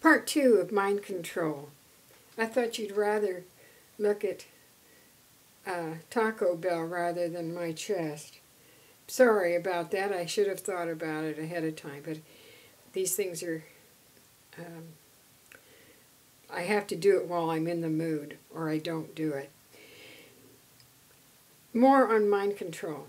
Part 2 of mind control. I thought you'd rather look at Taco Bell rather than my chest. Sorry about that. I should have thought about it ahead of time, but these things are, I have to do it while I'm in the mood, or I don't do it. More on mind control.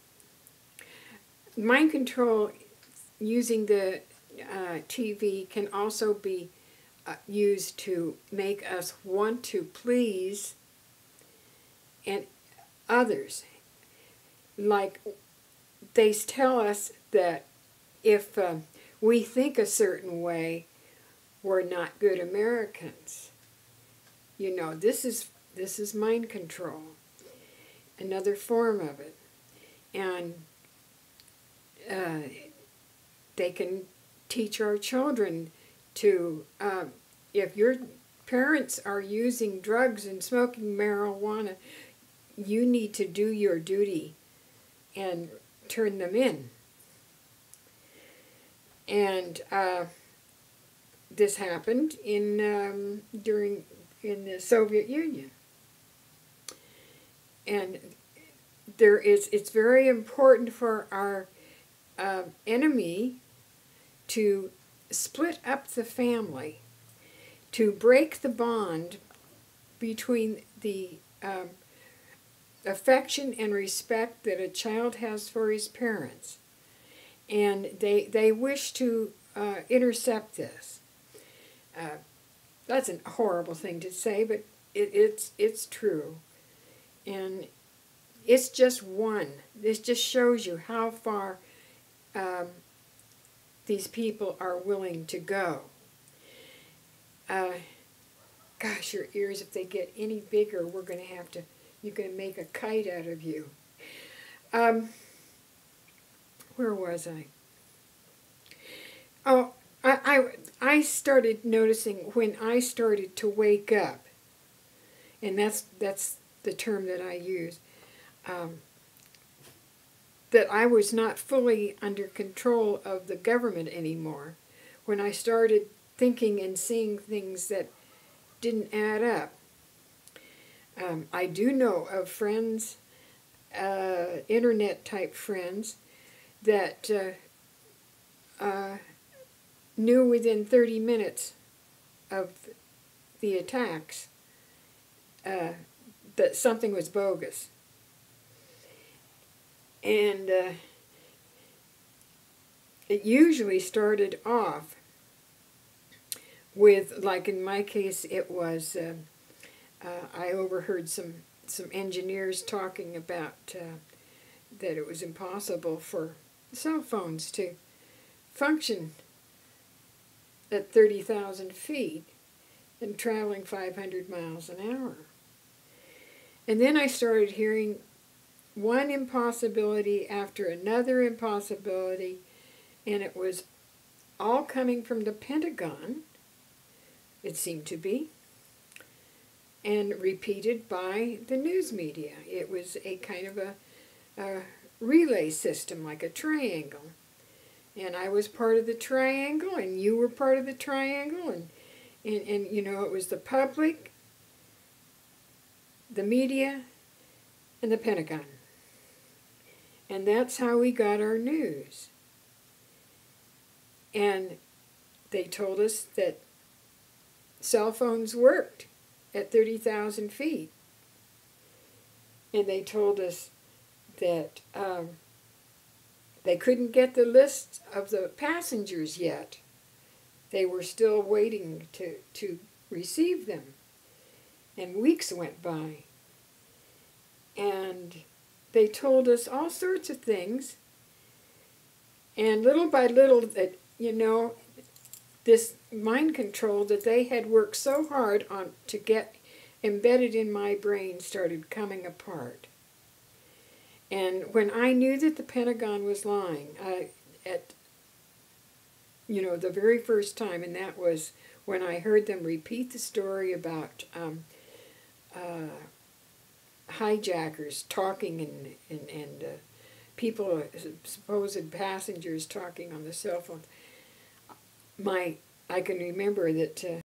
Mind control using the TV can also be used to make us want to please and others. Like they tell us that if we think a certain way, we're not good Americans. You know, this is mind control, another form of it, and they can teach our children to, if your parents are using drugs and smoking marijuana, you need to do your duty and turn them in. And this happened in the Soviet Union. And it's very important for our enemy to split up the family, to break the bond between the affection and respect that a child has for his parents. And they wish to intercept this. That's a horrible thing to say, but it's true. And it's just one. This just shows you how far these people are willing to go. Gosh, your ears, if they get any bigger, you're going to make a kite out of you. Where was I? Oh, I started noticing when I started to wake up, and that's the term that I use, that I was not fully under control of the government anymore, when I started thinking and seeing things that didn't add up. I do know of friends, internet-type friends, that knew within 30 minutes of the attacks that something was bogus. And it usually started off with, like in my case, it was, I overheard some engineers talking about that it was impossible for cell phones to function at 30,000 feet and traveling 500 miles an hour. And then I started hearing one impossibility after another impossibility, and it was all coming from the Pentagon, it seemed to be, and repeated by the news media. It was a kind of a relay system, like a triangle. And I was part of the triangle, and you were part of the triangle, and you know, it was the public, the media, and the Pentagon. And that's how we got our news. And they told us that cell phones worked at 30,000 feet. And they told us that they couldn't get the list of the passengers yet. They were still waiting to receive them. And weeks went by. And they told us all sorts of things. And little by little, that, you know, this mind control that they had worked so hard on to get embedded in my brain started coming apart. And when I knew that the Pentagon was lying, at, you know, the very first time, and that was when I heard them repeat the story about hijackers talking and people, supposed passengers talking on the cell phone, my I can remember that